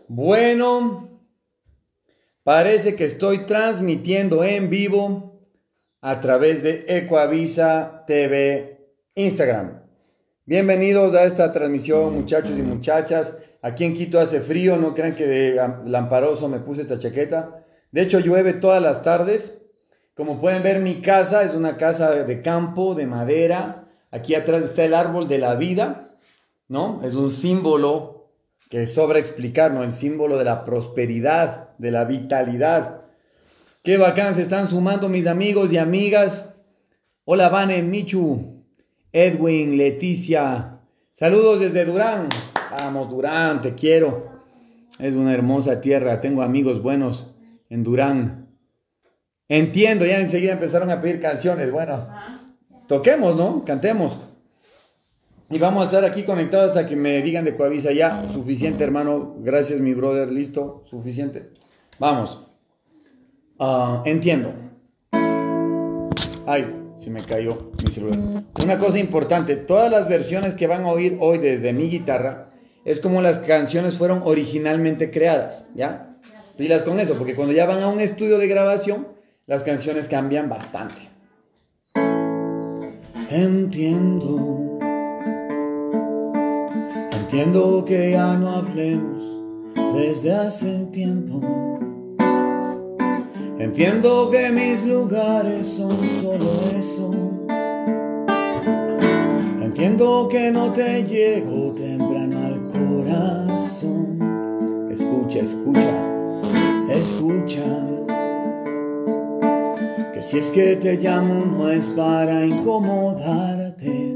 Bueno, parece que estoy transmitiendo en vivo a través de Ecuavisa TV Instagram. Bienvenidos a esta transmisión, muchachos y muchachas. Aquí en Quito hace frío, no crean que de lamparoso me puse esta chaqueta. De hecho, llueve todas las tardes. Como pueden ver, mi casa es una casa de campo, de madera. Aquí atrás está el árbol de la vida, ¿no? Es un símbolo que sobra explicar, ¿no? El símbolo de la prosperidad, de la vitalidad. Qué bacán, se están sumando mis amigos y amigas. Hola, Vane, Michu, Edwin, Leticia. Saludos desde Durán. Vamos, Durán, te quiero. Es una hermosa tierra, tengo amigos buenos en Durán. Entiendo, ya enseguida empezaron a pedir canciones. Bueno, toquemos, ¿no? Cantemos. Y vamos a estar aquí conectados hasta que me digan de Ecuavisa ya. Suficiente, hermano. Gracias, mi brother. Listo. Suficiente. Vamos. Entiendo. Ay, se me cayó mi celular. Una cosa importante. Todas las versiones que van a oír hoy desde mi guitarra es como las canciones fueron originalmente creadas, ¿ya? Pilas con eso, porque cuando ya van a un estudio de grabación, las canciones cambian bastante. Entiendo que ya no hablemos desde hace tiempo. Entiendo que mis lugares son solo eso. Entiendo que no te llego temprano al corazón. Escucha, que si es que te llamo no es para incomodarte.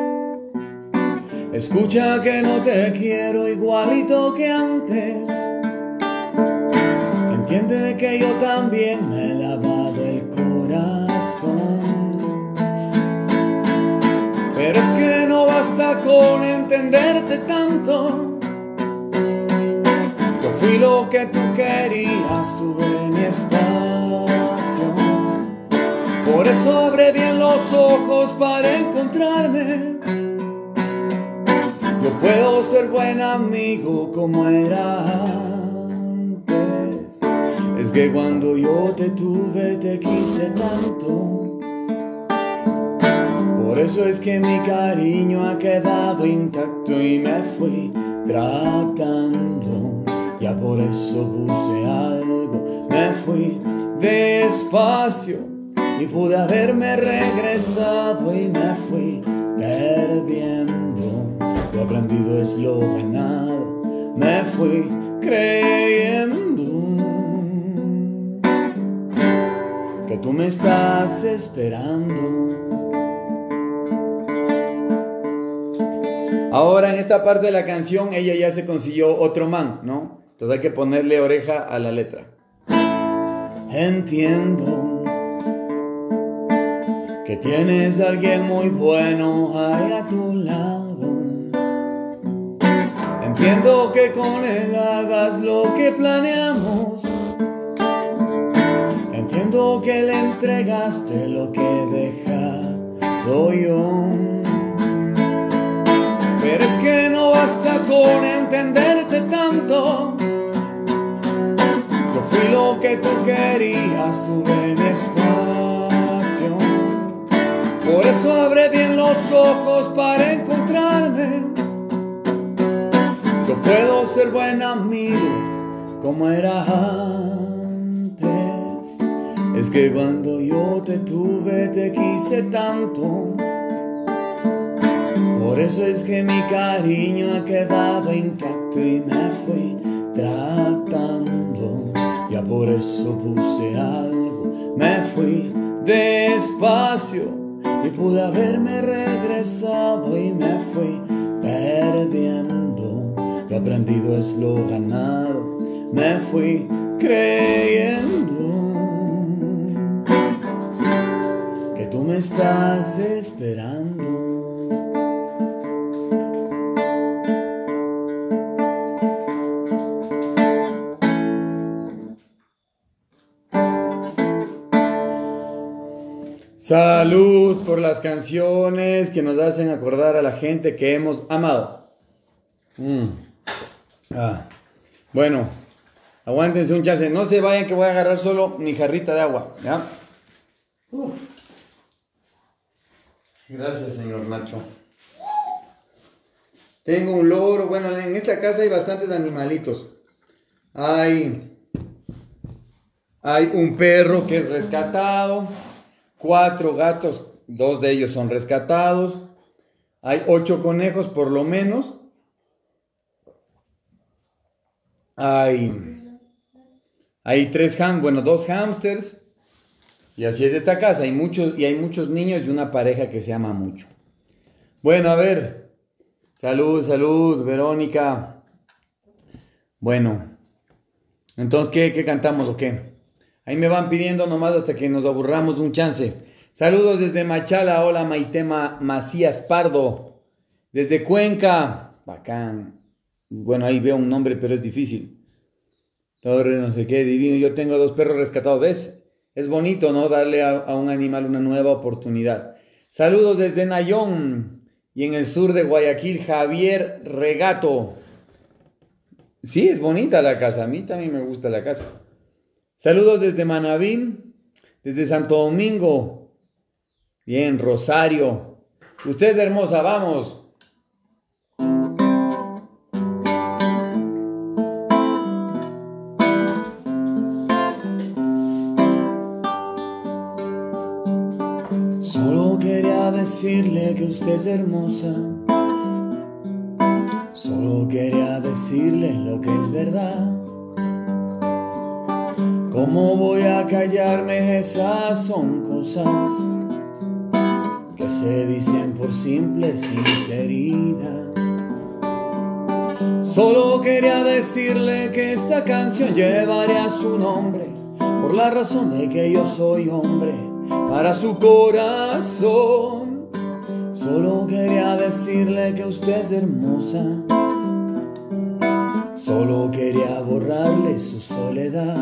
Escucha que no te quiero igualito que antes. Entiende que yo también me he lavado el corazón. Pero es que no basta con entenderte tanto. Yo fui lo que tú querías, tuve mi espacio. Por eso abre bien los ojos para encontrarme. Yo puedo ser buen amigo como era antes. Es que cuando yo te tuve te quise tanto. Por eso es que mi cariño ha quedado intacto y me fui tratando. Ya por eso puse algo, me fui despacio y pude haberme regresado y me fui perdiendo. Lo aprendido es lo ganado, me fui creyendo que tú me estás esperando. Ahora en esta parte de la canción ella ya se consiguió otro man, ¿no? Entonces hay que ponerle oreja a la letra. Entiendo que tienes a alguien muy bueno ahí a tu lado. Entiendo que con él hagas lo que planeamos. Entiendo que le entregaste lo que he dejado yo. Pero es que no basta con entenderte tanto. Yo fui lo que tú querías, tuve mi espacio. Por eso abre bien los ojos para encontrarme. Yo puedo ser buen amigo como era antes. Es que cuando yo te tuve te quise tanto. Por eso es que mi cariño ha quedado intacto y me fui tratando. Ya por eso puse algo, me fui despacio y pude haberme regresado y me fui perdiendo. Lo aprendido es lo ganado, me fui creyendo que tú me estás esperando. Salud por las canciones que nos hacen acordar a la gente que hemos amado. Bueno, aguántense un chance. No se vayan que voy a agarrar solo mi jarrita de agua, ¿ya? Gracias, señor Nacho. Tengo un loro. Bueno, en esta casa hay bastantes animalitos. Hay un perro que es rescatado. 4 gatos, 2 de ellos son rescatados. Hay 8 conejos por lo menos. Hay 2 hámsters. Y así es esta casa. Hay muchos niños y una pareja que se ama mucho. Bueno, a ver. Salud, Verónica. Bueno. Entonces, ¿qué cantamos o qué? Ahí me van pidiendo nomás hasta que nos aburramos un chance. Saludos desde Machala. Hola, Maitema Macías Pardo. Desde Cuenca. Bacán. Bueno, ahí veo un nombre, pero es difícil. Torre, no sé qué, divino. Yo tengo 2 perros rescatados, ¿ves? Es bonito, ¿no? Darle a un animal una nueva oportunidad. Saludos desde Nayón. Y en el sur de Guayaquil, Javier Regato. Sí, es bonita la casa. A mí también me gusta la casa. Saludos desde Manabí. Desde Santo Domingo. Bien, Rosario. Usted es hermosa, vamos. Solo quería decirle que usted es hermosa. Solo quería decirle lo que es verdad. ¿Cómo voy a callarme? Esas son cosas que se dicen por simple sinceridad. Solo quería decirle que esta canción llevaría su nombre, por la razón de que yo soy hombre para su corazón. Solo quería decirle que usted es hermosa. Solo quería borrarle su soledad.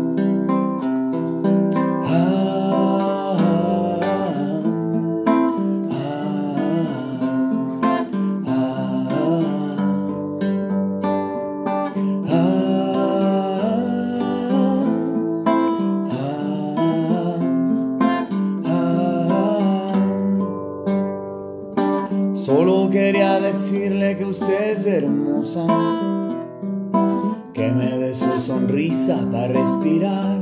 Solo quería decirle que usted es hermosa, que me dé su sonrisa para respirar.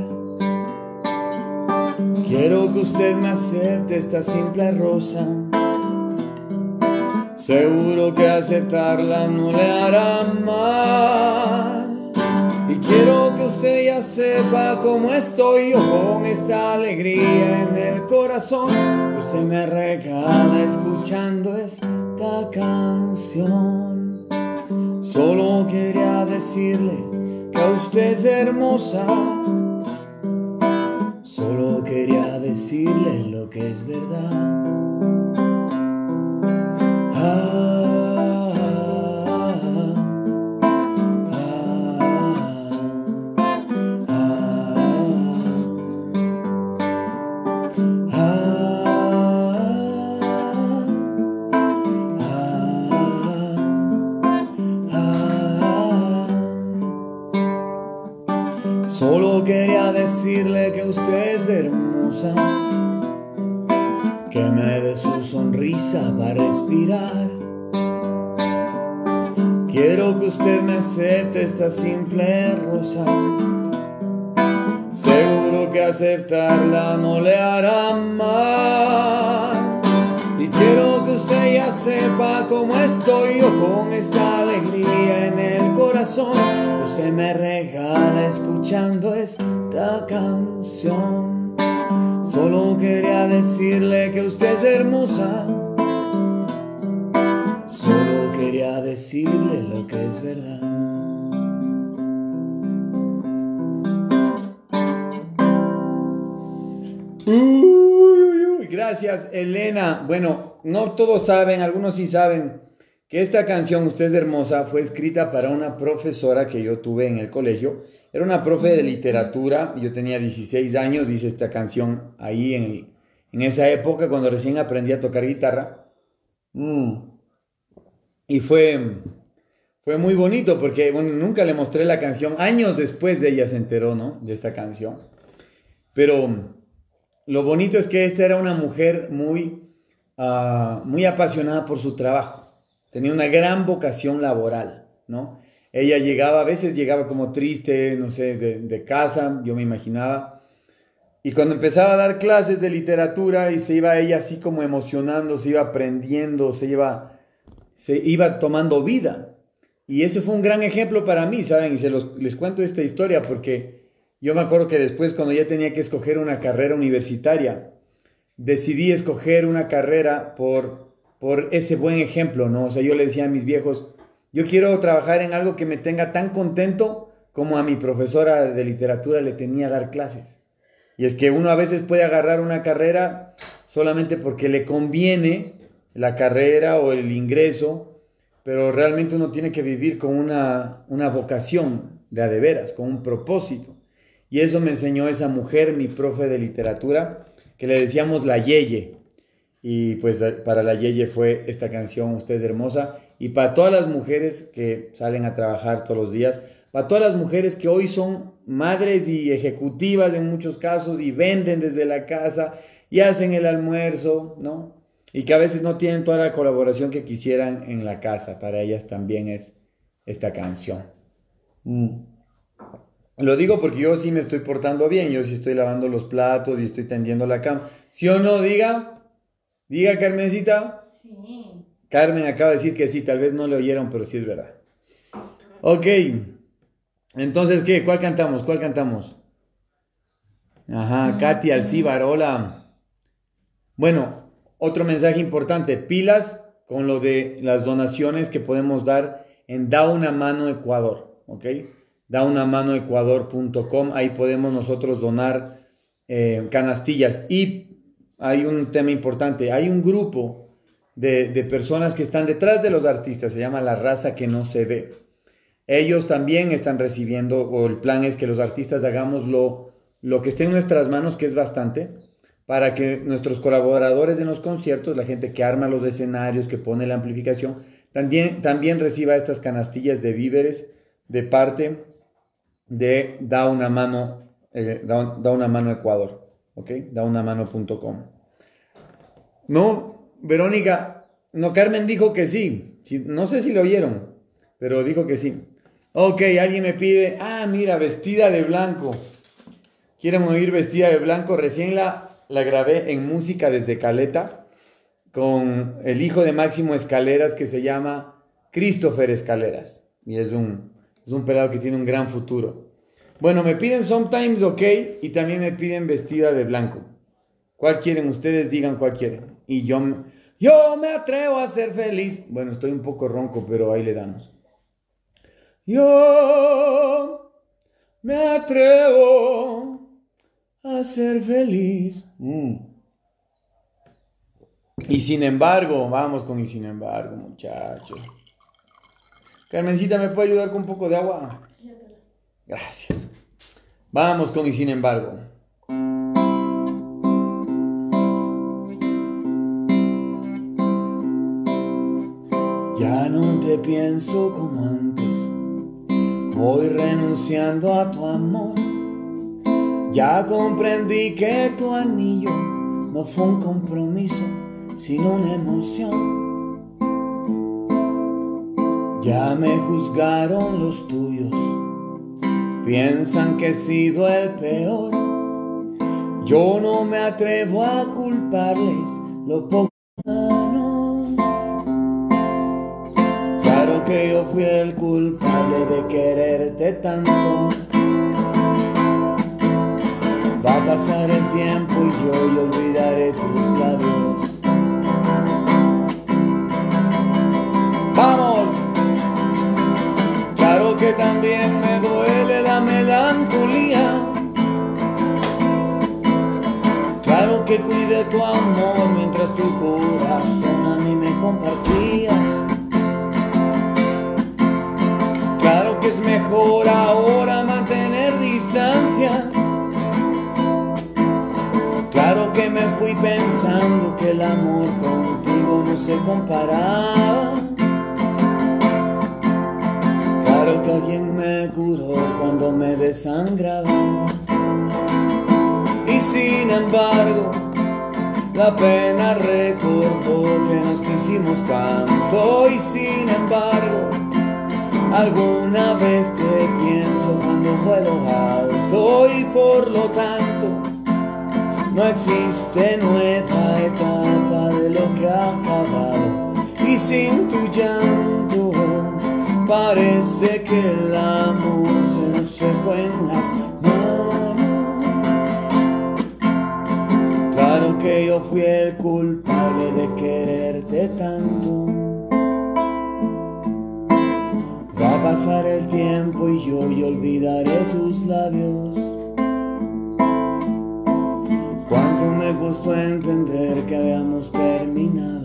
Quiero que usted me acepte esta simple rosa. Seguro que aceptarla no le hará mal. Y quiero que usted ya sepa cómo estoy yo con esta alegría en el corazón. Usted me regala escuchando esta canción. Solo quería decirle que usted es hermosa. Solo quería decirle lo que es verdad. Solo quería decirle que usted es hermosa, que me dé su sonrisa para respirar. Quiero que usted me acepte esta simple rosa. Seguro que aceptarla no le hará mal. Y quiero que usted ya sepa cómo estoy yo con esta alegría en el corazón. Usted me regala escuchando esta canción. Solo quería decirle que usted es hermosa. Solo quería decirle lo que es verdad. Gracias, Elena. Bueno, no todos saben, algunos sí saben que esta canción, Usted es hermosa, fue escrita para una profesora que yo tuve en el colegio. Era una profe de literatura, yo tenía 16 años, hice esta canción ahí en esa época cuando recién aprendí a tocar guitarra. Y fue fue muy bonito porque bueno, nunca le mostré la canción. Años después de ella se enteró, ¿no? De esta canción. Pero lo bonito es que esta era una mujer muy apasionada por su trabajo. Tenía una gran vocación laboral, ¿no? Ella llegaba, a veces llegaba como triste, no sé, de casa, yo me imaginaba. Y cuando empezaba a dar clases de literatura y se iba ella así como emocionando, se iba aprendiendo, se iba tomando vida. Y ese fue un gran ejemplo para mí, ¿saben? Y les cuento esta historia porque yo me acuerdo que después cuando ya tenía que escoger una carrera universitaria, decidí escoger una carrera por ese buen ejemplo, ¿no? O sea, yo le decía a mis viejos, yo quiero trabajar en algo que me tenga tan contento como a mi profesora de literatura le tenía a dar clases. Y es que uno a veces puede agarrar una carrera solamente porque le conviene la carrera o el ingreso, pero realmente uno tiene que vivir con una vocación de a de veras, con un propósito. Y eso me enseñó esa mujer, mi profe de literatura, que le decíamos la Yeye. Y pues para la Yeye fue esta canción, Usted es hermosa. Y para todas las mujeres que salen a trabajar todos los días, para todas las mujeres que hoy son madres y ejecutivas en muchos casos y venden desde la casa y hacen el almuerzo, ¿no? Y que a veces no tienen toda la colaboración que quisieran en la casa. Para ellas también es esta canción. Lo digo porque yo sí me estoy portando bien, yo sí estoy lavando los platos y estoy tendiendo la cama. ¿Sí o no? Diga Carmencita. Sí. Carmen acaba de decir que sí, tal vez no lo oyeron, pero sí es verdad. Ok, entonces, ¿qué? ¿Cuál cantamos? ¿Cuál cantamos? Ajá, Katy Alcíbar, hola. Bueno, otro mensaje importante, pilas con lo de las donaciones que podemos dar en Da una Mano Ecuador, ¿ok? daunamanoecuador.com, ahí podemos nosotros donar canastillas. Y hay un tema importante, hay un grupo de personas que están detrás de los artistas, se llama La Raza que no se ve. Ellos también están recibiendo, o el plan es que los artistas hagamos lo que esté en nuestras manos, que es bastante, para que nuestros colaboradores en los conciertos, la gente que arma los escenarios, que pone la amplificación, también reciba estas canastillas de víveres de parte de Da una Mano Ecuador, ¿ok? daunamano.com. No, Verónica, no, Carmen dijo que sí, no sé si lo oyeron, pero dijo que sí. Ok, alguien me pide, mira, vestida de blanco. ¿Quieren oír Vestida de Blanco? Recién la grabé en música desde Caleta con el hijo de Máximo Escaleras que se llama Christopher Escaleras. Y es un pelado que tiene un gran futuro. Bueno, me piden Sometimes OK y también me piden Vestida de Blanco. ¿Cuál quieren? Ustedes digan cuál quieren. Y yo me atrevo a ser feliz. Bueno, estoy un poco ronco, pero ahí le damos. Yo me atrevo a ser feliz. Y sin embargo, vamos con y sin embargo, muchachos. Carmencita, ¿me puede ayudar con un poco de agua? Gracias. Vamos con y sin embargo. Ya no te pienso como antes. Voy renunciando a tu amor. Ya comprendí que tu anillo no fue un compromiso, sino una emoción. Ya me juzgaron los tuyos, piensan que he sido el peor. Yo no me atrevo a culparles lo poco humano. Claro que yo fui el culpable de quererte tanto. Va a pasar el tiempo y yo olvidaré tus labios. ¡Vamos! Claro que también me duele la melancolía. Claro que cuidé tu amor mientras tu corazón a mí me compartías. Claro que es mejor ahora mantener distancias. Claro que me fui pensando que el amor contigo no se comparaba. alguien me curó cuando me desangraba. Y sin embargo, la pena recordó que nos quisimos tanto. Y sin embargo, alguna vez te pienso cuando vuelo alto. Y por lo tanto, no existe nueva etapa de lo que ha acabado. Y sin tu llanto, parece que el amor se nos fue en las manos. Claro que yo fui el culpable de quererte tanto. Va a pasar el tiempo y yo olvidaré tus labios. Cuánto me costó entender que habíamos terminado.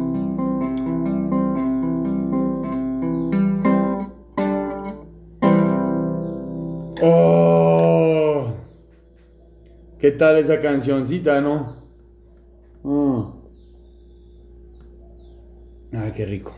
Oh, ¿qué tal esa cancioncita, no? Ay, qué rico.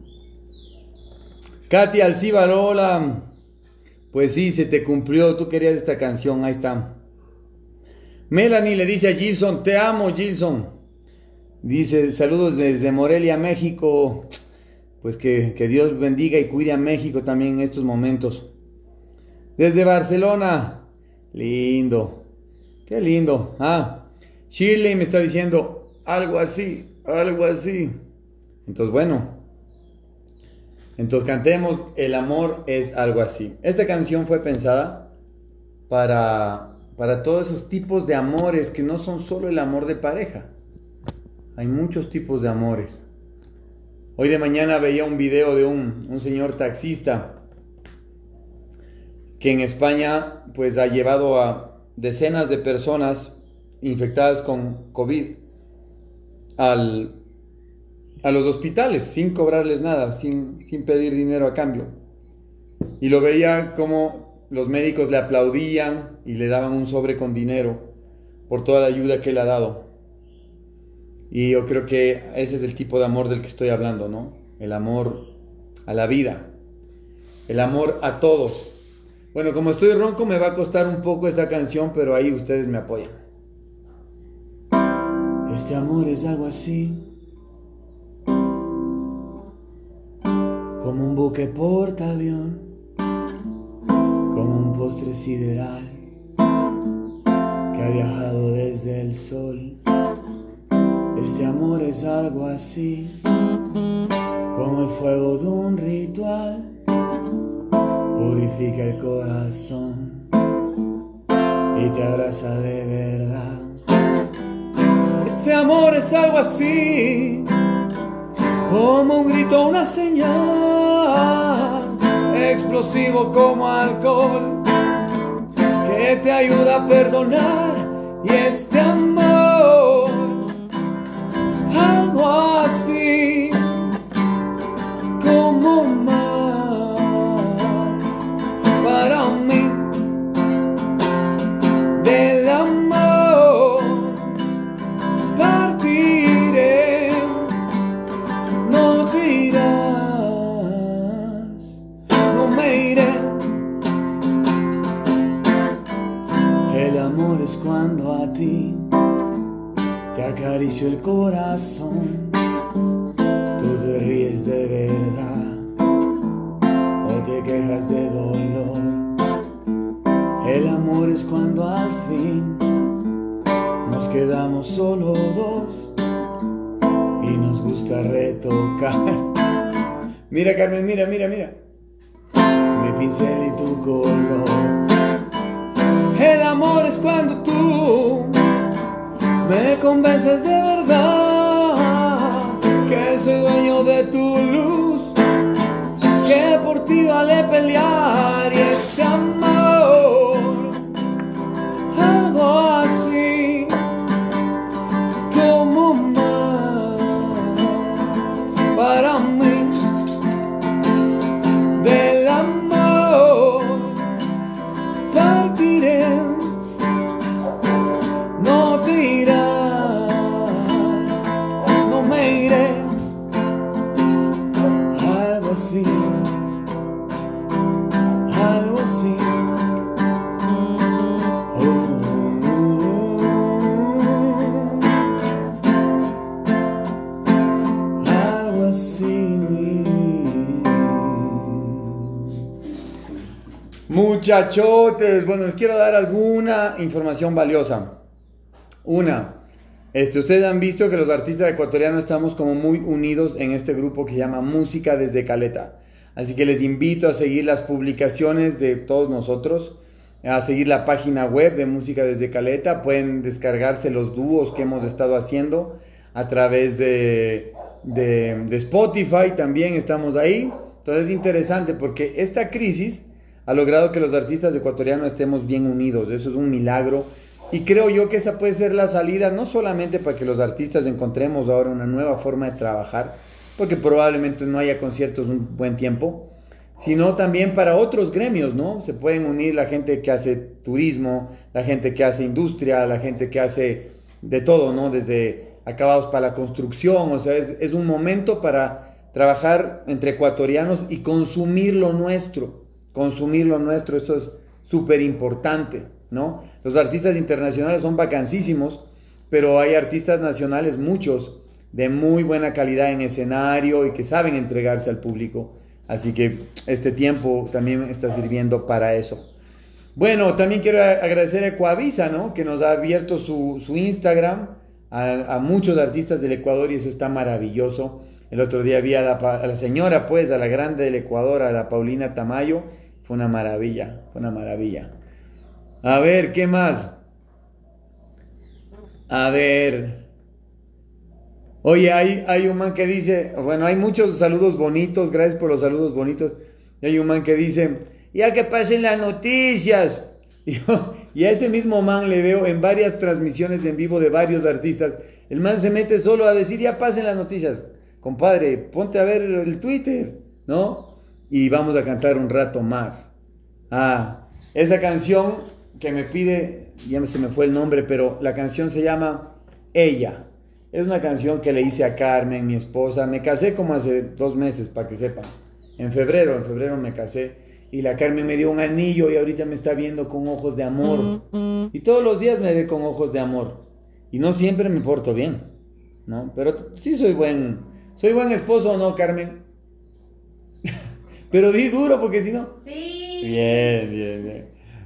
Katy Alcíbar, hola. Pues sí, se te cumplió, tú querías esta canción, ahí está. Melanie le dice a Gilson, te amo, Gilson. Dice, saludos desde Morelia, México. Pues que Dios bendiga y cuide a México también en estos momentos. Desde Barcelona, lindo, qué lindo. Shirley me está diciendo algo así, algo así. Entonces, bueno. Entonces cantemos El amor es algo así. Esta canción fue pensada para todos esos tipos de amores que no son solo el amor de pareja. Hay muchos tipos de amores. Hoy de mañana veía un video de un señor taxista que en España pues ha llevado a decenas de personas infectadas con COVID a los hospitales sin cobrarles nada, sin pedir dinero a cambio. Y lo veía como los médicos le aplaudían y le daban un sobre con dinero por toda la ayuda que él ha dado. Y yo creo que ese es el tipo de amor del que estoy hablando, ¿no? El amor a la vida, el amor a todos. Bueno, como estoy ronco me va a costar un poco esta canción, pero ahí ustedes me apoyan. Este amor es algo así, como un buque portaavión, como un postre sideral que ha viajado desde el sol. Este amor es algo así, como el fuego de un ritual, purifica el corazón y te abraza de verdad. Este amor es algo así, como un grito, una señal, explosivo como alcohol, que te ayuda a perdonar. Y este amor, algo así, como mar, para mí, del amor partiré. No te irás, no me iré. El amor es cuando a ti te acaricio el corazón, tú te ríes de verdad o te quejas de dolor. El amor es cuando al fin nos quedamos solo dos y nos gusta retocar. Mira, Carmen, mira, mira, mira. Mi pincel y tu color. El amor es cuando tú me convences de verdad que soy dueño de tu luz, que por ti vale pelear. Y este amor, algo así, como mar, para mí, del amor partiré. No te irás, no me iré. Algo así, Muchachotes, bueno, les quiero dar alguna información valiosa. Una, ustedes han visto que los artistas ecuatorianos estamos como muy unidos en este grupo que se llama Música desde Caleta. Así que les invito a seguir las publicaciones de todos nosotros, a seguir la página web de Música desde Caleta. Pueden descargarse los dúos que hemos estado haciendo a través de Spotify, también estamos ahí. Entonces es interesante porque esta crisis ha logrado que los artistas ecuatorianos estemos bien unidos. Eso es un milagro. Y creo yo que esa puede ser la salida, no solamente para que los artistas encontremos ahora una nueva forma de trabajar, porque probablemente no haya conciertos un buen tiempo, sino también para otros gremios, ¿no? Se pueden unir la gente que hace turismo, la gente que hace industria, la gente que hace de todo, ¿no? Desde acabados para la construcción, o sea, es un momento para trabajar entre ecuatorianos y consumir lo nuestro, eso es súper importante, ¿no? Los artistas internacionales son vacancísimos, pero hay artistas nacionales, muchos, de muy buena calidad en escenario y que saben entregarse al público. Así que este tiempo también está sirviendo para eso. Bueno, también quiero agradecer a Ecuavisa, ¿no? Que nos ha abierto su Instagram a muchos artistas del Ecuador y eso está maravilloso. El otro día vi a la señora, pues, a la grande del Ecuador, a la Paulina Tamayo. Fue una maravilla, fue una maravilla. A ver, ¿qué más? A ver. Oye, hay un man que dice, bueno, hay muchos saludos bonitos, gracias por los saludos bonitos. Y hay un man que dice, ya que pasen las noticias. Y a ese mismo man le veo en varias transmisiones en vivo de varios artistas. El man se mete solo a decir, ya pasen las noticias. Compadre, ponte a ver el Twitter, ¿no? Y vamos a cantar un rato más. Esa canción que me pide, ya se me fue el nombre, pero la canción se llama Ella. Es una canción que le hice a Carmen, mi esposa. Me casé como hace 2 meses, para que sepan. En febrero me casé. Y la Carmen me dio un anillo y ahorita me está viendo con ojos de amor. Y todos los días me ve con ojos de amor. Y no siempre me porto bien, ¿no? Pero sí soy buen esposo, ¿o no, Carmen? Pero di duro porque si no... Sí. Bien.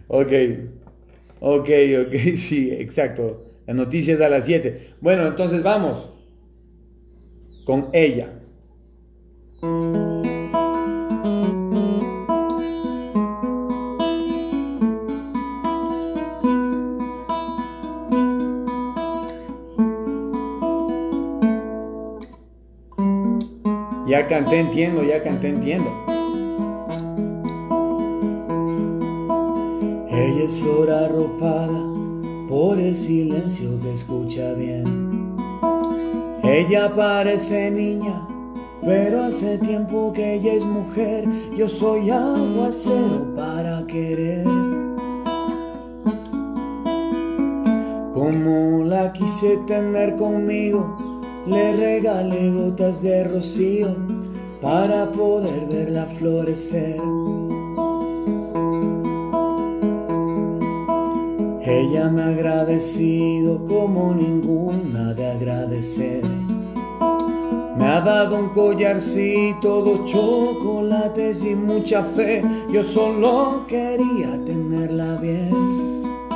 Ok, sí, exacto. La noticia es a las 7. Bueno, entonces vamos con Ella. Ya canté, entiendo. Ella es flor arropada por el silencio que escucha bien. Ella parece niña, pero hace tiempo que ella es mujer. Yo soy aguacero para querer. Como la quise tener conmigo, le regalé gotas de rocío para poder verla florecer. Ella me ha agradecido como ninguna de agradecer. Me ha dado un collarcito, 2 chocolates y mucha fe. Yo solo quería tenerla bien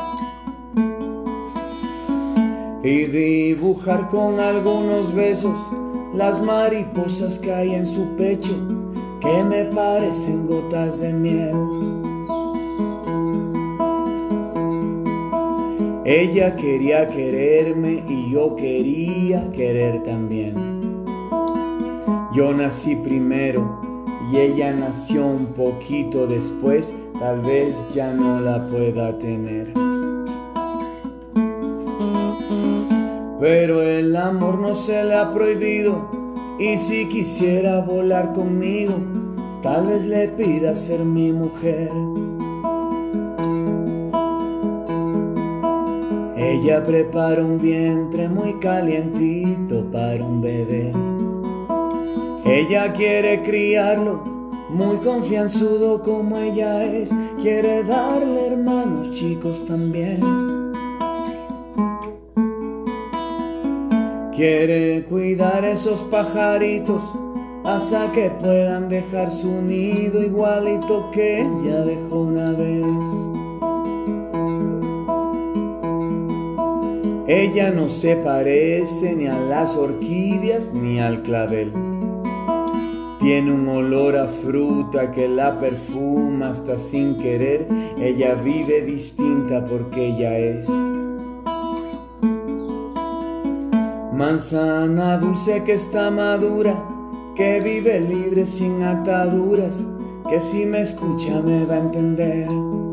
y dibujar con algunos besos las mariposas que hay en su pecho, que me parecen gotas de miel. Ella quería quererme y yo quería querer también. Yo nací primero y ella nació un poquito después, tal vez ya no la pueda tener. Pero el amor no se le ha prohibido, y si quisiera volar conmigo, tal vez le pida ser mi mujer. Ella prepara un vientre muy calientito para un bebé. Ella quiere criarlo muy confianzudo como ella es. Quiere darle hermanos chicos también. Quiere cuidar esos pajaritos hasta que puedan dejar su nido igualito que ella dejó una vez. Ella no se parece ni a las orquídeas ni al clavel. Tiene un olor a fruta que la perfuma hasta sin querer. Ella vive distinta porque ella es manzana dulce que está madura, que vive libre sin ataduras, que si me escucha me va a entender.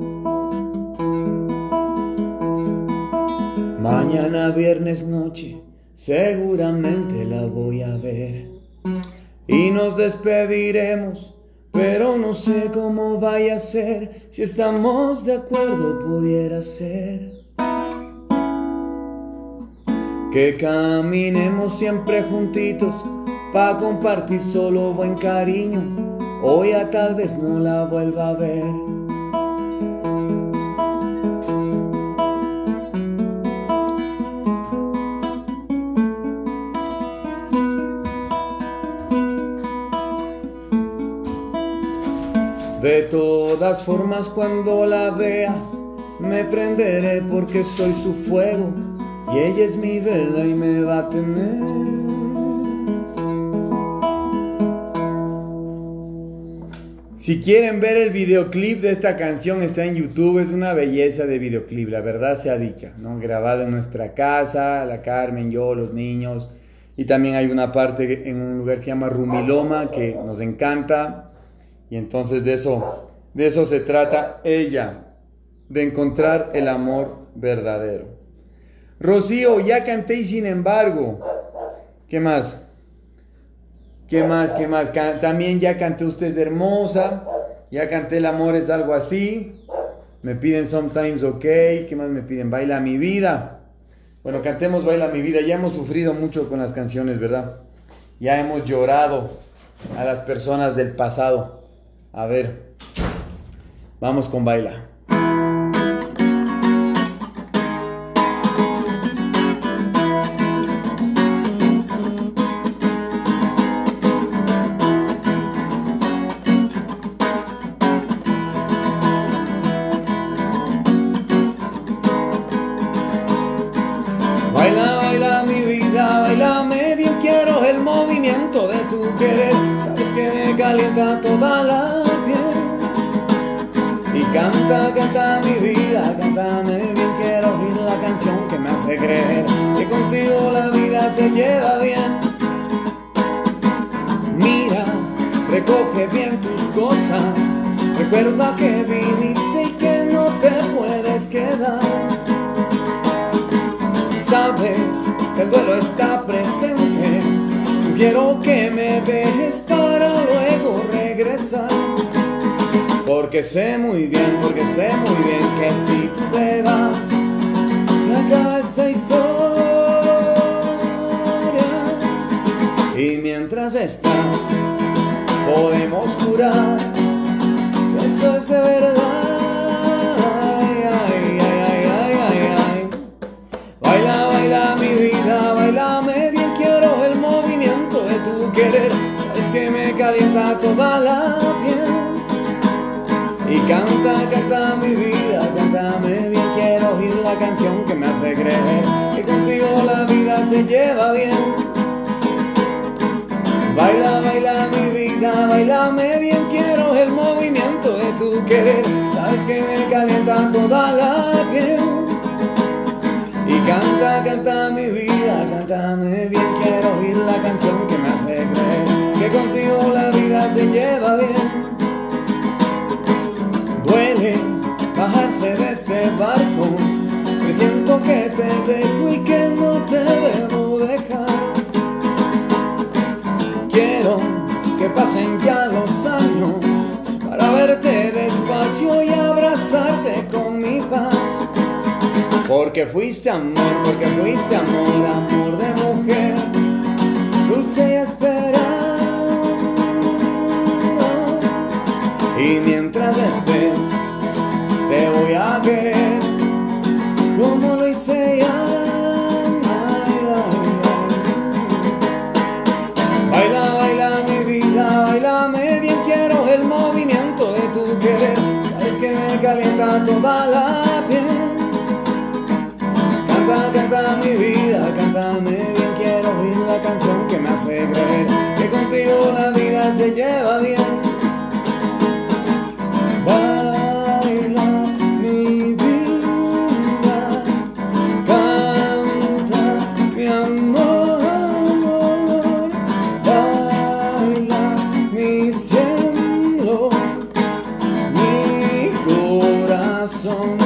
Mañana viernes noche seguramente la voy a ver y nos despediremos, pero no sé cómo vaya a ser. Si estamos de acuerdo pudiera ser que caminemos siempre juntitos pa' compartir solo buen cariño, o ya tal vez no la vuelva a ver. De todas formas cuando la vea me prenderé porque soy su fuego y ella es mi vela y me va a tener. Si quieren ver el videoclip de esta canción, está en YouTube. Es una belleza de videoclip, la verdad sea dicha, ¿no? Grabado en nuestra casa, la Carmen, yo, los niños. Y también hay una parte en un lugar que se llama Rumiloma que nos encanta. Y entonces de eso se trata ella, de encontrar el amor verdadero. Rocío, ya canté y sin embargo. ¿Qué más? ¿Qué más? También ya canté Usted es hermosa. Ya canté El amor es algo así. Me piden Sometimes OK. ¿Qué más me piden? Baila mi vida. Bueno, cantemos Baila mi vida. Ya hemos sufrido mucho con las canciones, ¿verdad? Ya hemos llorado a las personas del pasado. A ver, vamos con Baila. Baila, baila mi vida, bailame bien, quiero el movimiento de tu querer. Sabes que me calienta toda la piel. Y canta, canta mi vida, cántame bien, quiero oír la canción que me hace creer que contigo la vida se lleva bien. Mira, recoge bien tus cosas, recuerda que viniste y que no te puedes quedar. Sabes que el duelo está presente, sugiero que me dejes para luego regresar. Porque sé muy bien que si tú te vas, se acaba esta historia. Y mientras estás, podemos jurar que eso es de verdad. Baila, baila mi vida, bailame bien, quiero el movimiento de tu querer. Sabes que me calienta toda la piel. Y canta, canta mi vida, cántame bien, quiero oír la canción que me hace creer que contigo la vida se lleva bien. Baila, baila mi vida, bailame bien, quiero el movimiento de tu querer. Sabes que me calienta toda la piel. Y canta, canta mi vida, cántame bien, quiero oír la canción que me hace creer que contigo la vida se lleva bien. Duele bajarse de este barco, me siento que te dejo y que no te debo dejar. Quiero que pasen ya los años para verte despacio y abrazarte con mi paz. Porque fuiste amor, amor de mujer, dulce y esperanza. Y mientras estés, te voy a querer como lo hice ya. Baila, baila mi vida, bailame bien, quiero el movimiento de tu querer. Sabes que me calienta toda la piel. Canta, Canta, canta mi vida, cántame bien. Quiero oír la canción que me hace creer que contigo la vida se lleva bien. Baila mi vida, canta mi amor, baila mi cielo, mi corazón.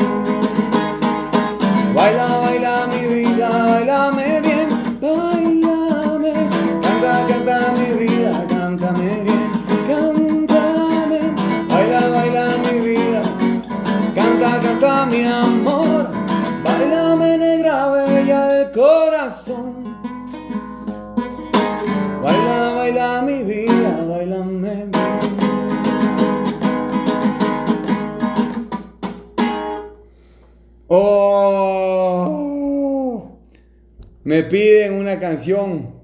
Baila, baila mi vida, bailame bien, bailame, canta, canta mi vida, cántame bien, cántame, baila, baila mi vida, canta, canta mi amor, bailame negra bella del corazón, baila, baila mi vida, bailame bien. Oh, me piden una canción,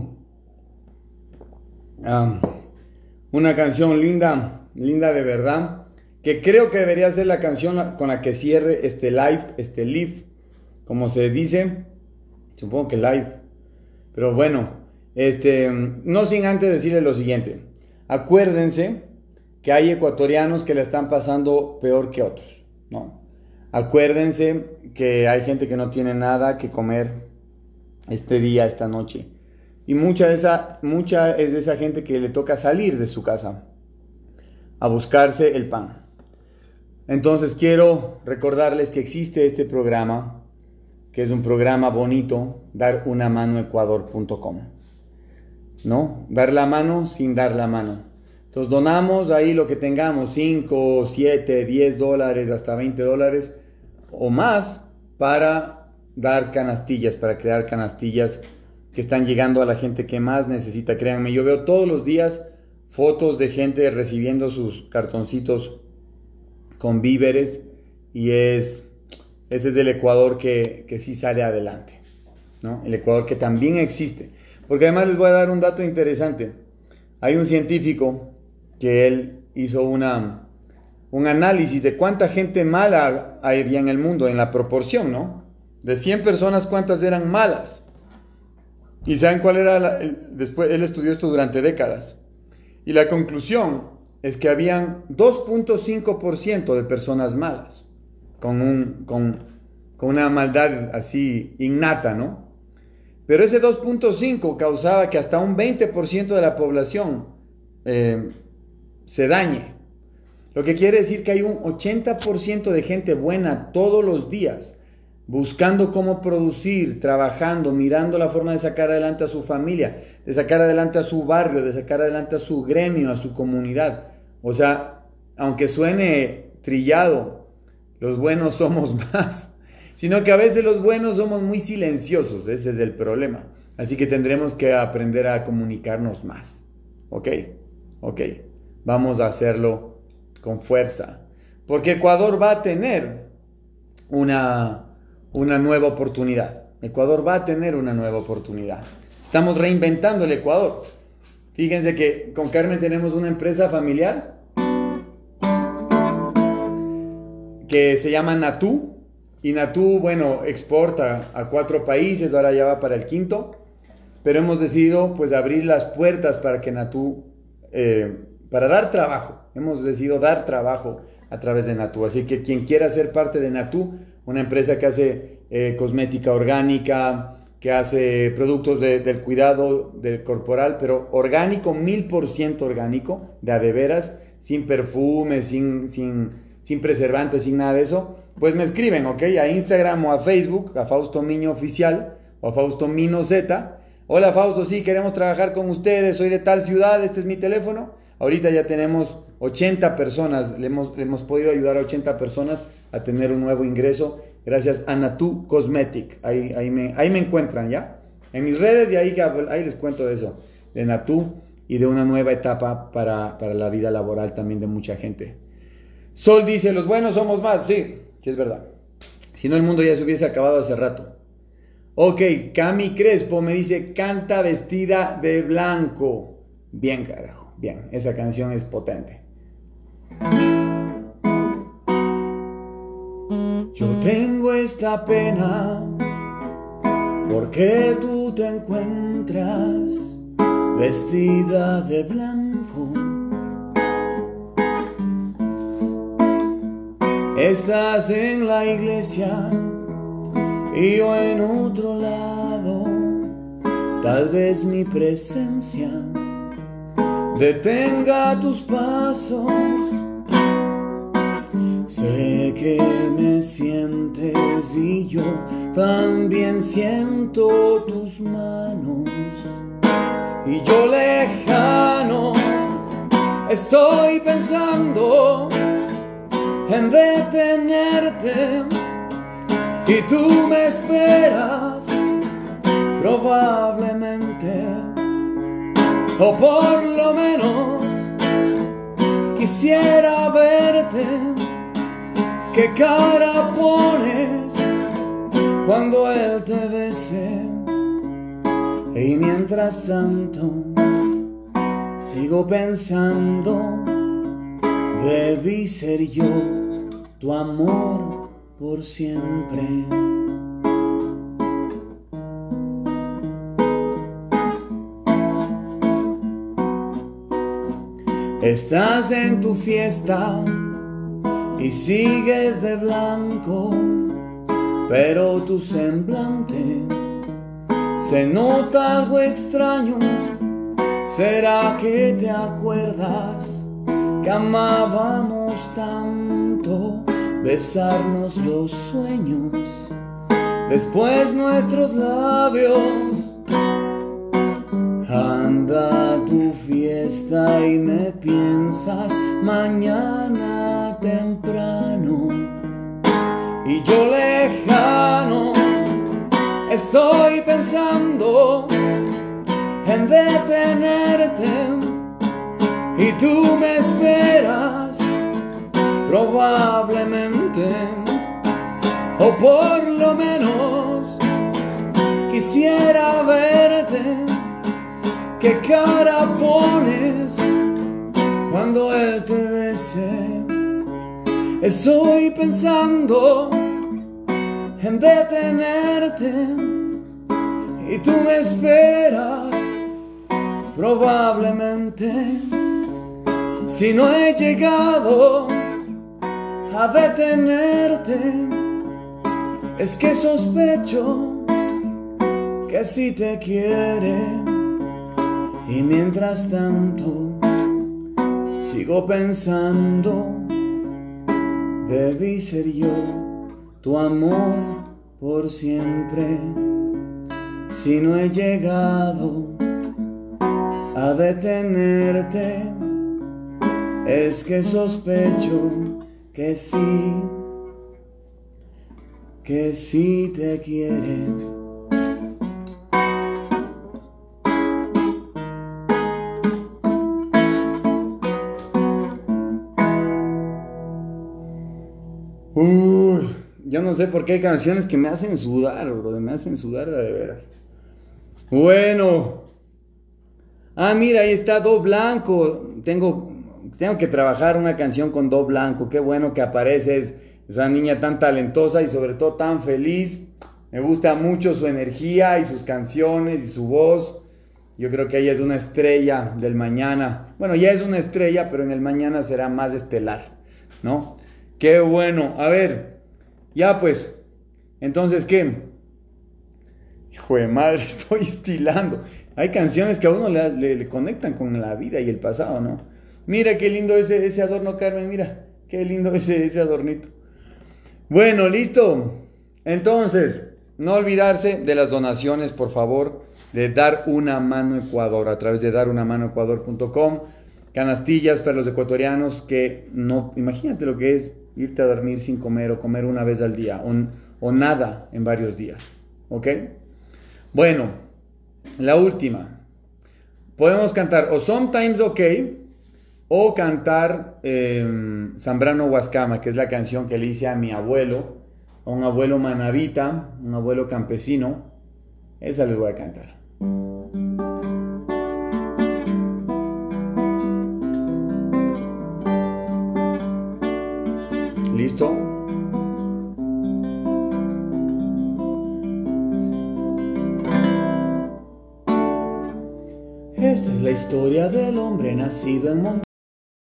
una canción linda, linda de verdad, que creo que debería ser la canción con la que cierre este live, como se dice, supongo que live, pero bueno, no sin antes decirles lo siguiente. Acuérdense que hay ecuatorianos que la están pasando peor que otros, ¿no? Acuérdense que hay gente que no tiene nada que comer este día, esta noche. Y mucha es de esa gente que le toca salir de su casa a buscarse el pan. Entonces quiero recordarles que existe este programa, que es un programa bonito, darunamanoecuador.com, ¿no? Dar la mano sin dar la mano. Entonces donamos ahí lo que tengamos, 5, 7, 10 dólares, hasta 20 dólares o más, para dar canastillas, para crear canastillas que están llegando a la gente que más necesita. Créanme, yo veo todos los días fotos de gente recibiendo sus cartoncitos con víveres y ese es el Ecuador que sí sale adelante, ¿no? El Ecuador que también existe. Porque además les voy a dar un dato interesante. Hay un científico que él hizo un análisis de cuánta gente mala había en el mundo, en la proporción, ¿no? De 100 personas, ¿cuántas eran malas? ¿Y saben cuál era después? Él estudió esto durante décadas. Y la conclusión es que habían 2.5% de personas malas, con una maldad así innata, ¿no? Pero ese 2.5 causaba que hasta un 20% de la población se dañe. Lo que quiere decir que hay un 80% de gente buena todos los días, buscando cómo producir, trabajando, mirando la forma de sacar adelante a su familia, de sacar adelante a su barrio, de sacar adelante a su gremio, a su comunidad. O sea, aunque suene trillado, los buenos somos más, sino que a veces los buenos somos muy silenciosos, ese es el problema. Así que tendremos que aprender a comunicarnos más. ¿Ok? Vamos a hacerlo con fuerza, porque Ecuador va a tener una nueva oportunidad. Ecuador va a tener una nueva oportunidad. Estamos reinventando el Ecuador. Fíjense que con Carmen tenemos una empresa familiar que se llama Natú, y Natú, bueno, exporta a 4 países, ahora ya va para el 5º, pero hemos decidido pues abrir las puertas para que Natú, para dar trabajo, hemos decidido dar trabajo a través de Natú. Así que quien quiera ser parte de Natú, una empresa que hace cosmética orgánica, que hace productos del cuidado del corporal, pero orgánico, 1000% orgánico, de a de veras, sin perfume, sin preservantes, sin nada de eso, pues me escriben, ¿ok? A Instagram o a Facebook, a Fausto Miño Oficial o a Fausto Mino Z. Hola Fausto, sí, queremos trabajar con ustedes, soy de tal ciudad, este es mi teléfono. Ahorita ya tenemos 80 personas, le hemos podido ayudar a 80 personas a tener un nuevo ingreso gracias a Natú Cosmetic. Ahí me encuentran, ¿ya? En mis redes, y ahí les cuento de eso, de Natú y de una nueva etapa para la vida laboral también de mucha gente. Sol dice, los buenos somos más. Sí, es verdad. Si no, el mundo ya se hubiese acabado hace rato. Ok, Cami Crespo me dice, canta vestida de blanco. Bien, carajo, bien, esa canción es potente. Yo tengo esta pena porque tú te encuentras vestida de blanco. Estás en la iglesia y yo en otro lado. Tal vez mi presencia detenga tus pasos. Sé que me sientes y yo también siento tus manos. Y yo lejano estoy pensando en detenerte y tú me esperas probablemente, o por lo menos quisiera verte. ¿Qué cara pones cuando él te bese? Y mientras tanto sigo pensando, debí ser yo tu amor por siempre. Estás en tu fiesta y sigues de blanco, pero tu semblante se nota algo extraño. ¿Será que te acuerdas que amábamos tanto besarnos los sueños? Después nuestros labios. Anda a tu fiesta y me piensas mañana temprano. Y yo lejano estoy pensando en detenerte y tú me esperas probablemente, o por lo menos quisiera verte. ¿Qué cara pones cuando él te bese? Estoy pensando en detenerte y tú me esperas probablemente. Si no he llegado a detenerte, es que sospecho que sí te quiere. Y mientras tanto sigo pensando, debí ser yo tu amor por siempre. Si no he llegado a detenerte, es que sospecho que sí te quiere. Yo no sé por qué hay canciones que me hacen sudar, bro, me hacen sudar de veras. Bueno. Mira, ahí está Do Blanco. Tengo que trabajar una canción con Do Blanco. Qué bueno que apareces, esa niña tan talentosa y sobre todo tan feliz. Me gusta mucho su energía y sus canciones y su voz. Yo creo que ella es una estrella del mañana. Bueno, ya es una estrella, pero en el mañana será más estelar, ¿no? Qué bueno. A ver, ya pues, entonces, ¿qué? Hijo de madre, estoy estilando. Hay canciones que a uno le conectan con la vida y el pasado, ¿no? Mira qué lindo ese adorno, Carmen, mira, qué lindo ese adornito. Bueno, listo. Entonces, no olvidarse de las donaciones, por favor, de Dar Una Mano Ecuador, a través de darunamanoecuador.com. Canastillas para los ecuatorianos que no, imagínate lo que es irte a dormir sin comer o comer una vez al día o nada en varios días, ¿ok? Bueno, la última. Podemos cantar o Sometimes OK o cantar Zambrano Huascama, que es la canción que le hice a mi abuelo, a un abuelo manabita, un abuelo campesino. Esa les voy a cantar. ¿Listo? historia del hombre nacido en montaña.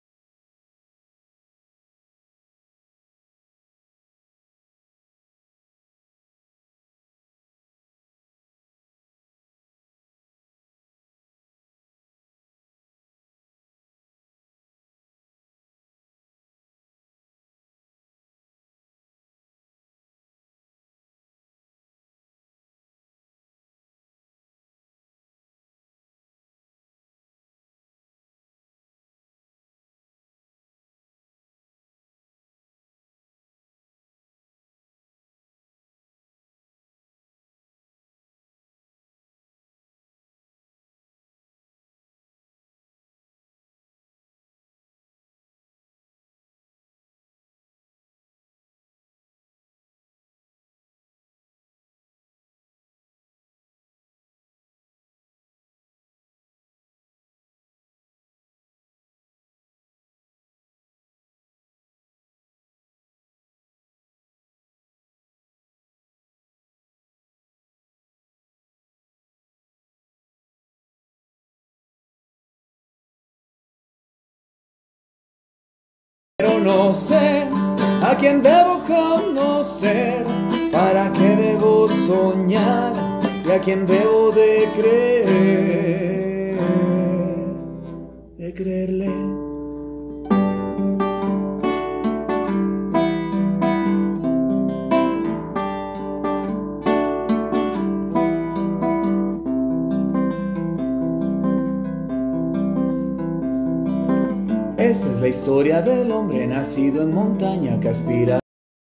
Pero no sé a quién debo conocer, para qué debo soñar y a quién debo de creerle. Esta es la historia del hombre nacido en montaña que aspira.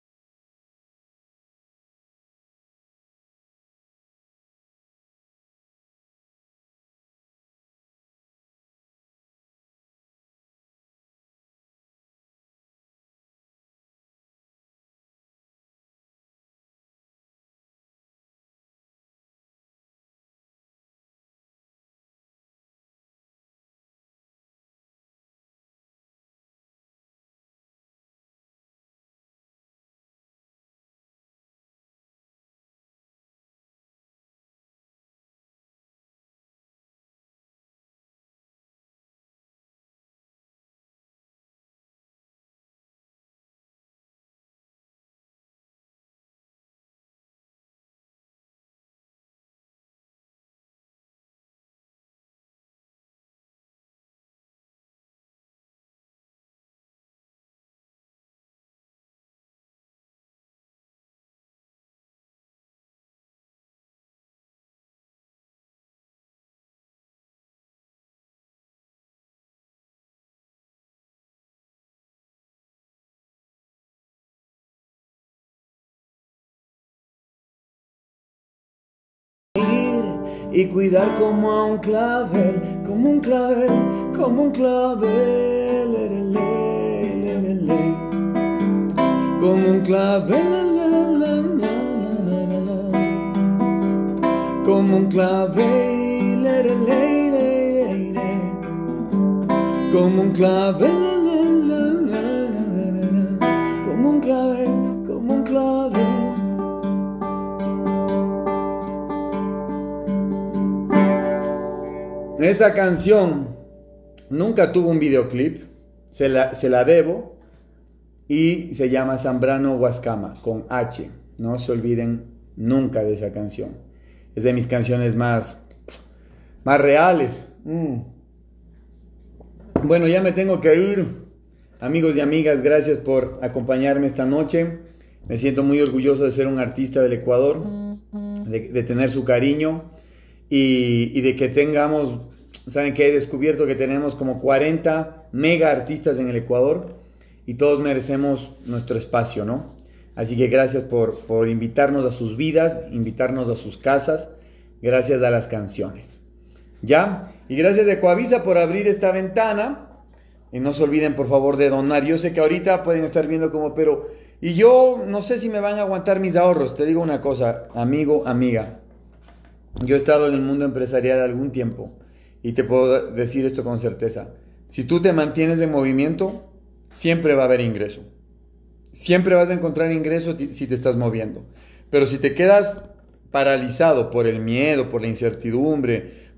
Y cuidar como a un clavel, como un clavel, como un clavel, lerele, lerele. Como un clavel, la, la, la. Como un clavel, lerele, lerele. Como un clavel, la, como un clavel, como un clavel. Esa canción nunca tuvo un videoclip, se la debo, y se llama Zambrano Huascama, con H. No se olviden nunca de esa canción. Es de mis canciones más reales. Bueno, ya me tengo que ir. Amigos y amigas, gracias por acompañarme esta noche. Me siento muy orgulloso de ser un artista del Ecuador, de tener su cariño y de que tengamos, saben que he descubierto que tenemos como 40 mega artistas en el Ecuador y todos merecemos nuestro espacio, ¿no? Así que gracias por invitarnos a sus vidas, invitarnos a sus casas, gracias a las canciones. ¿Ya? Y gracias a Ecuavisa por abrir esta ventana. Y no se olviden, por favor, de donar. Yo sé que ahorita pueden estar viendo como, pero... Y yo no sé si me van a aguantar mis ahorros. Te digo una cosa, amigo, amiga. Yo he estado en el mundo empresarial algún tiempo. Y te puedo decir esto con certeza. Si tú te mantienes en movimiento, siempre va a haber ingreso. Siempre vas a encontrar ingreso si te estás moviendo. Pero si te quedas paralizado por el miedo, por la incertidumbre,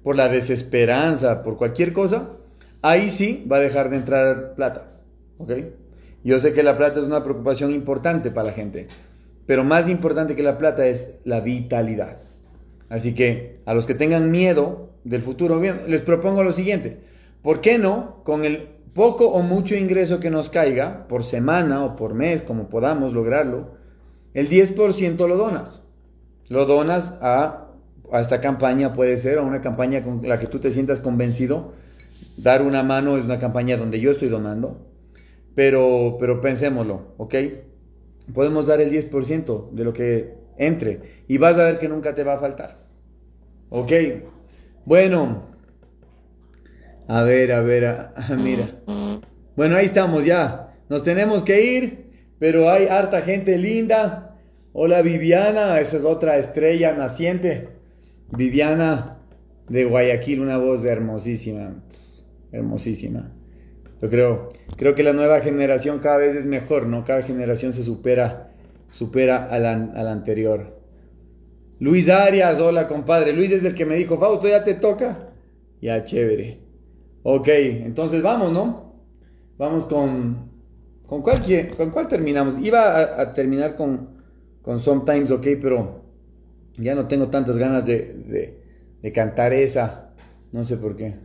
por la desesperanza, por cualquier cosa, ahí sí va a dejar de entrar plata, ¿ok? Yo sé que la plata es una preocupación importante para la gente, pero más importante que la plata es la vitalidad. Así que a los que tengan miedo del futuro, bien, les propongo lo siguiente. ¿Por qué no, con el poco o mucho ingreso que nos caiga, por semana o por mes, como podamos lograrlo, el 10% lo donas? Lo donas a esta campaña, puede ser, a una campaña con la que tú te sientas convencido. Dar una mano es una campaña donde yo estoy donando, pero pensémoslo, ¿ok? Podemos dar el 10% de lo que entre y vas a ver que nunca te va a faltar, ¿ok? Bueno, a ver, mira. Bueno, ahí estamos ya. Nos tenemos que ir, pero hay harta gente linda. Hola Viviana, esa es otra estrella naciente. Viviana de Guayaquil, una voz hermosísima. Hermosísima. Yo creo que la nueva generación cada vez es mejor, ¿no? Cada generación se supera a la anterior. Luis Arias, hola compadre. Luis es el que me dijo, Fausto, ya te toca. Ya, chévere. Ok, entonces vamos, ¿no? Vamos ¿con cuál terminamos? Iba a terminar con Sometimes, ok, pero ya no tengo tantas ganas de cantar esa. No sé por qué.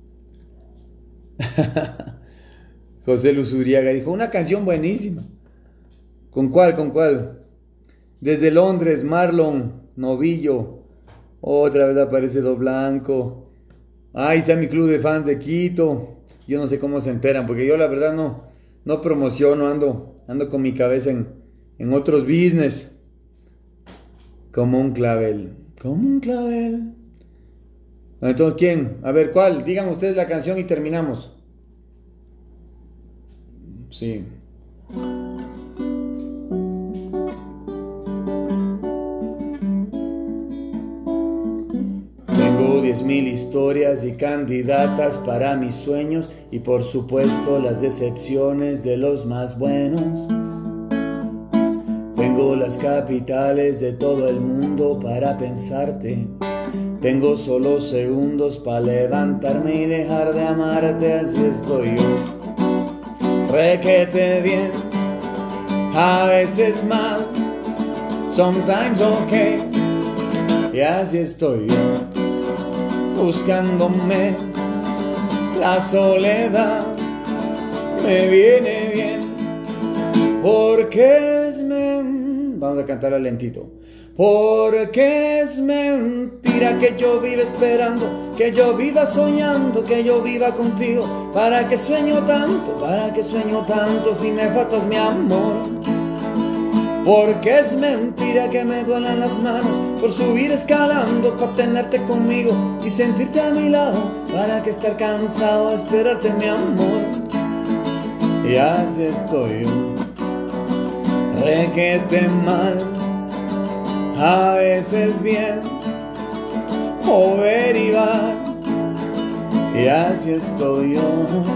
José Luzuriaga dijo, una canción buenísima. ¿Con cuál? Desde Londres, Marlon Novillo. Otra vez aparece Do Blanco. Ahí está mi club de fans de Quito. Yo no sé cómo se enteran, porque yo la verdad no promociono, ando con mi cabeza en otros business. Como un clavel. Entonces, ¿quién? A ver, ¿cuál? Digan ustedes la canción y terminamos. Sí. Tengo 10,000 historias y candidatas para mis sueños y por supuesto las decepciones de los más buenos. Tengo las capitales de todo el mundo para pensarte. Tengo solo segundos para levantarme y dejar de amarte, así estoy yo. Requete bien, a veces mal, sometimes okay, y así estoy yo, buscándome, la soledad me viene bien, porque vamos a cantarla lentito. Porque es mentira que yo viva esperando, que yo viva soñando, que yo viva contigo. ¿Para qué sueño tanto si me faltas mi amor? Porque es mentira que me duelan las manos por subir escalando para tenerte conmigo y sentirte a mi lado. ¿Para qué estar cansado de esperarte mi amor? Y así estoy yo, requete mal, a veces bien, over y va, y así estoy yo,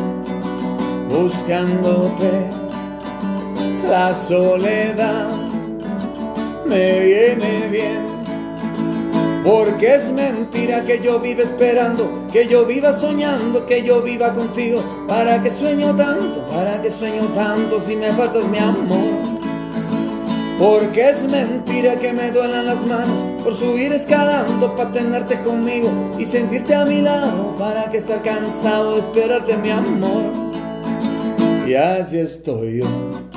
buscándote, la soledad me viene bien, porque es mentira que yo viva esperando, que yo viva soñando, que yo viva contigo. ¿Para qué sueño tanto si me faltas mi amor? Porque es mentira que me duelan las manos por subir escalando para tenerte conmigo y sentirte a mi lado. ¿Para qué estar cansado de esperarte mi amor? Y así estoy yo,